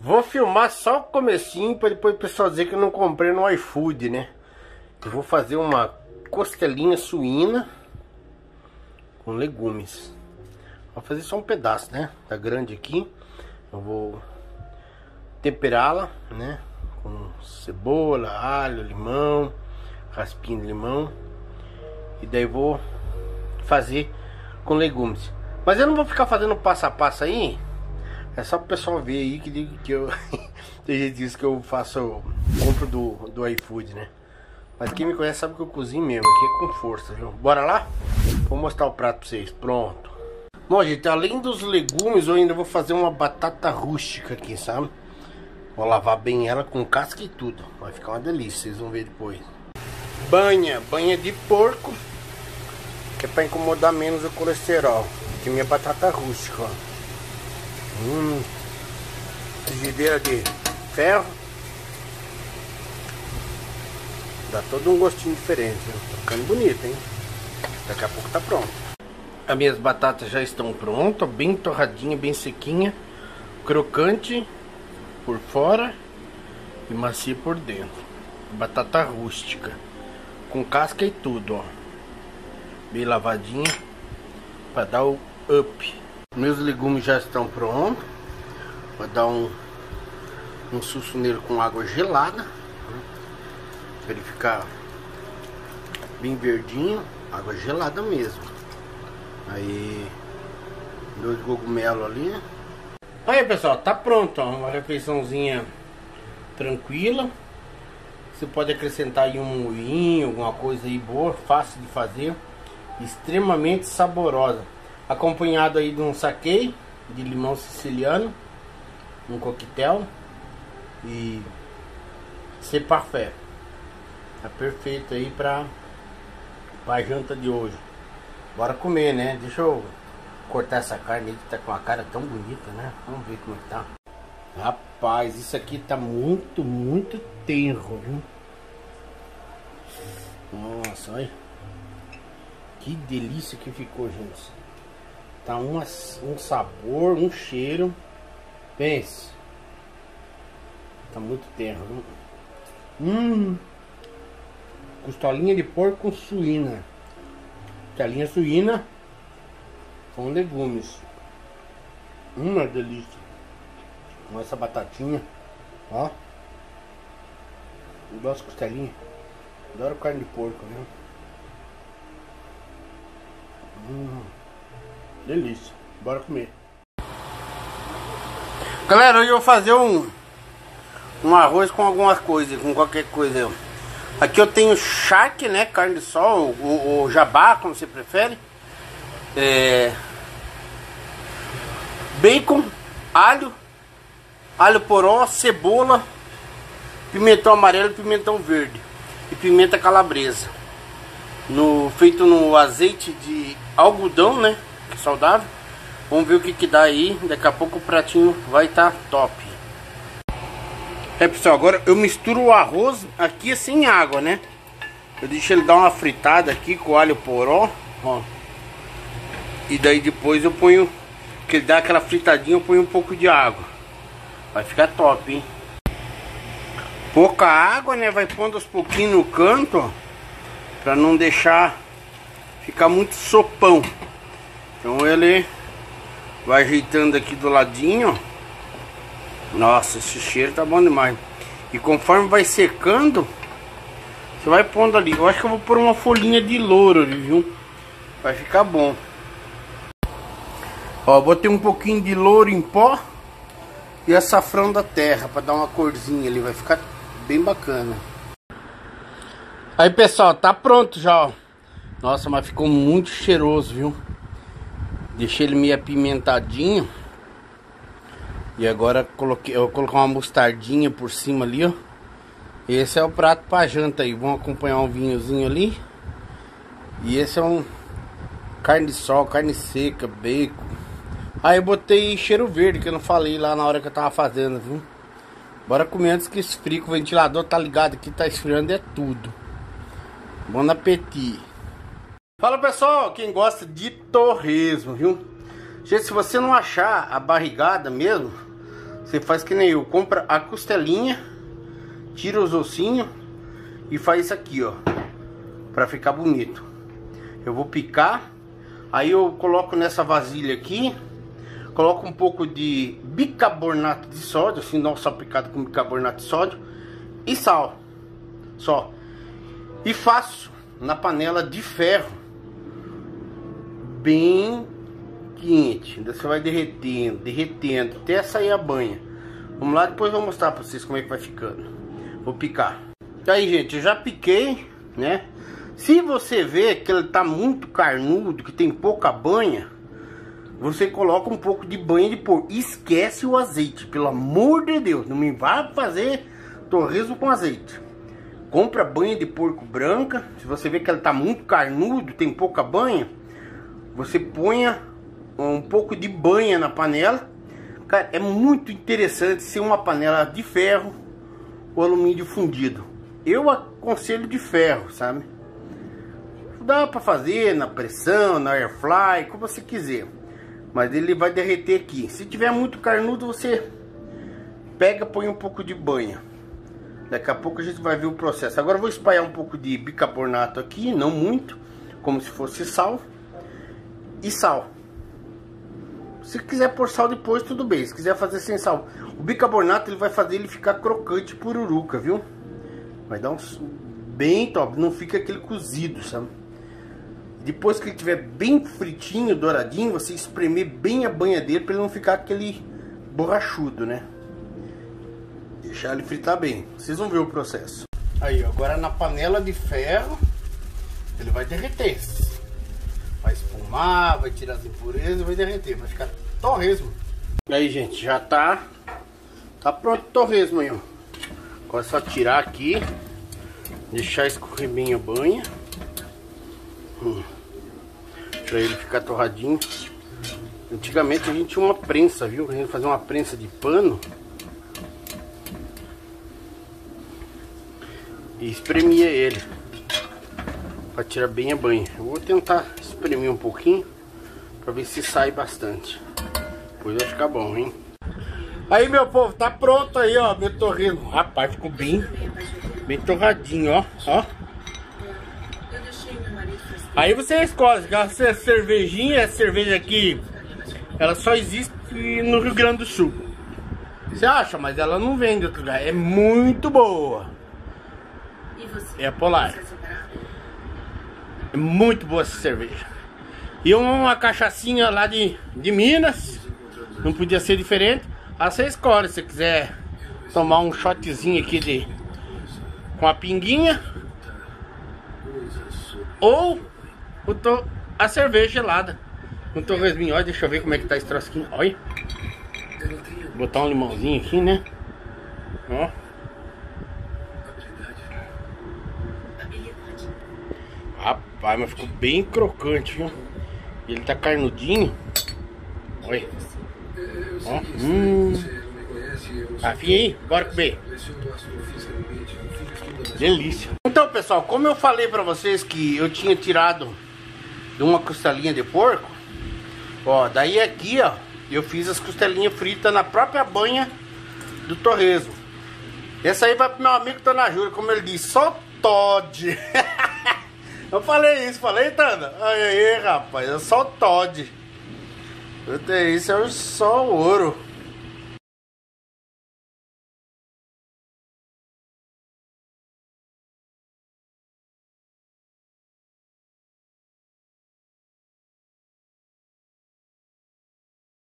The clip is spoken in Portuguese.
Vou filmar só o comecinho para depois o pessoal dizer que eu não comprei no iFood, né? Eu vou fazer uma costelinha suína com legumes. Vou fazer só um pedaço, né? Tá grande aqui. Eu vou temperá-la, né? Com cebola, alho, limão, raspinha de limão. E daí vou fazer com legumes. Mas eu não vou ficar fazendo passo a passo aí. É só pro pessoal ver aí que eu tem gente que diz que eu faço compro do iFood, né? Mas quem me conhece sabe que eu cozinho mesmo. Aqui é com força, viu? Bora lá? Vou mostrar o prato pra vocês. Pronto. Bom, gente, além dos legumes, eu ainda vou fazer uma batata rústica aqui, sabe? Vou lavar bem ela com casca e tudo. Vai ficar uma delícia, vocês vão ver depois. Banha de porco, que é pra incomodar menos o colesterol. Aqui minha batata rústica, ó. Frigideira de ferro. Dá todo um gostinho diferente, viu? Tá ficando bonito, hein? Daqui a pouco tá pronto. As minhas batatas já estão prontas, bem torradinha, bem sequinha, crocante por fora e macia por dentro. Batata rústica, com casca e tudo, ó. Bem lavadinha, para dar o up. Meus legumes já estão prontos. Vou dar um susto nele com água gelada, para ele ficar bem verdinho. Água gelada mesmo. Aí, 2 cogumelos ali. Aí, pessoal, tá pronto, ó. Uma refeiçãozinha tranquila. Você pode acrescentar aí um molhinho, alguma coisa aí boa, fácil de fazer, extremamente saborosa. Acompanhado aí de um saquê de limão siciliano, um coquetel e c'est parfait. Tá perfeito aí pra janta de hoje. Bora comer, né? Deixa eu cortar essa carne aí que tá com a cara tão bonita, né? Vamos ver como é que tá. Rapaz, isso aqui tá muito tenro, viu? Nossa, olha. Que delícia que ficou, gente. Tá um sabor, um cheiro. Pense. Tá muito tenro, viu? Costelinha de porco suína. Costelinha suína com legumes. Uma delícia. Com essa batatinha, ó. Eu gosto de costelinha. Adoro carne de porco, né? Delícia. Bora comer. Galera, hoje eu vou fazer um arroz com algumas coisas, com qualquer coisa. Aqui eu tenho charque, né? Carne de sol, ou jabá, como você prefere. Bacon, alho poró, cebola, pimentão amarelo e pimentão verde. E pimenta calabresa. Feito no azeite de algodão, né? Que é saudável. Vamos ver o que dá aí. Daqui a pouco o pratinho vai estar top. Pessoal, agora eu misturo o arroz aqui sem água, né? Eu deixo ele dar uma fritada aqui com alho poró, ó. E daí depois eu ponho, que ele dá aquela fritadinha, eu ponho um pouco de água. Vai ficar top, hein? Pouca água, né? Vai pondo aos pouquinhos no canto, ó, pra não deixar ficar muito sopão. Então ele vai ajeitando aqui do ladinho, ó. Nossa, esse cheiro tá bom demais. E conforme vai secando, você vai pondo ali. Eu acho que eu vou pôr uma folhinha de louro ali, viu? Vai ficar bom. Ó, botei um pouquinho de louro em pó e açafrão da terra pra dar uma corzinha ali. Vai ficar bem bacana. Aí, pessoal, tá pronto já, ó. Nossa, mas ficou muito cheiroso, viu? Deixei ele meio apimentadinho. E agora eu vou colocar uma mostardinha por cima ali, ó. Esse é o prato pra janta aí. Vamos acompanhar um vinhozinho ali. E esse é um carne de sol, carne seca, bacon. Aí eu botei cheiro verde, que eu não falei lá na hora que eu tava fazendo, viu? Bora comer antes que esfrie, que o ventilador tá ligado aqui, tá esfriando é tudo. Bom apetite. Fala, pessoal, quem gosta de torresmo, viu? Gente, se você não achar a barrigada mesmo, você faz que nem eu. Compra a costelinha, tira os ossinhos e faz isso aqui, ó. Pra ficar bonito. Eu vou picar. Aí eu coloco nessa vasilha aqui. Coloco um pouco de bicarbonato de sódio, assim, não só picado com bicarbonato de sódio. E sal. Só. E faço na panela de ferro. Bem quente. Ainda você vai derretendo, derretendo, até sair a banha. Vamos lá, depois eu vou mostrar pra vocês como é que vai ficando. Vou picar. Aí, gente, eu já piquei, né? Se você vê que ele tá muito carnudo, que tem pouca banha, você coloca um pouco de banha de porco. Esquece o azeite, pelo amor de Deus. Não me vá fazer torresmo com azeite. Compra banha de porco branca. Se você vê que ele tá muito carnudo, tem pouca banha, você ponha um pouco de banha na panela. Cara, é muito interessante ser uma panela de ferro ou alumínio fundido. Eu aconselho de ferro, sabe? Dá pra fazer na pressão, na air fry, como você quiser. Mas ele vai derreter aqui. Se tiver muito carnudo, você pega, põe um pouco de banha. Daqui a pouco a gente vai ver o processo. Agora eu vou espalhar um pouco de bicarbonato aqui, não muito, como se fosse sal. E sal. Se quiser pôr sal depois, tudo bem. Se quiser fazer sem sal. O bicarbonato ele vai fazer ele ficar crocante pururuca, viu? Vai dar um bem top. Não fica aquele cozido, sabe? Depois que ele estiver bem fritinho, douradinho, você espremer bem a banha dele para ele não ficar aquele borrachudo, né? Deixar ele fritar bem. Vocês vão ver o processo. Aí, agora na panela de ferro, ele vai derreter. Vai espumar, vai tirar as impurezas, vai derreter, vai ficar torresmo. Aí, gente, já tá pronto o torresmo aí, ó. Agora é só tirar aqui, deixar escorrer bem a banha. Pra ele ficar torradinho. Antigamente a gente tinha uma prensa, viu? A gente fazia uma prensa de pano e espremia ele pra tirar bem a banha. Eu vou tentar espremer um pouquinho pra ver se sai bastante. Depois vai ficar bom, hein? Aí, meu povo, tá pronto aí, ó, meu torresmo. Rapaz, ficou bem torradinho, ó. Aí você escolhe, se é cervejinha, essa cerveja aqui, ela só existe no Rio Grande do Sul. Você acha, mas ela não vem de outro lugar. É muito boa. É a Polar. É muito boa essa cerveja. E uma cachaçinha lá de Minas. Não podia ser diferente. Aí você escolhe, se você quiser tomar um shotzinho aqui com a pinguinha. Ou a cerveja gelada. Um torresminho, olha, deixa eu ver como é que tá esse trocinho. Olha. Vou botar um limãozinho aqui, né? Ó. Rapaz, mas ficou bem crocante, viu? Ele tá carnudinho. Olha. Ó. Afia aí, bora comer. Delícia. Então, pessoal, como eu falei pra vocês que eu tinha tirado de uma costelinha de porco, ó, daí aqui, ó, eu fiz as costelinhas fritas na própria banha do torresmo. Essa aí vai pro meu amigo Tanajura, como ele disse, só Todd. Eu falei isso, falei, Tana? Aí, rapaz, é só Todd. Isso é só ouro.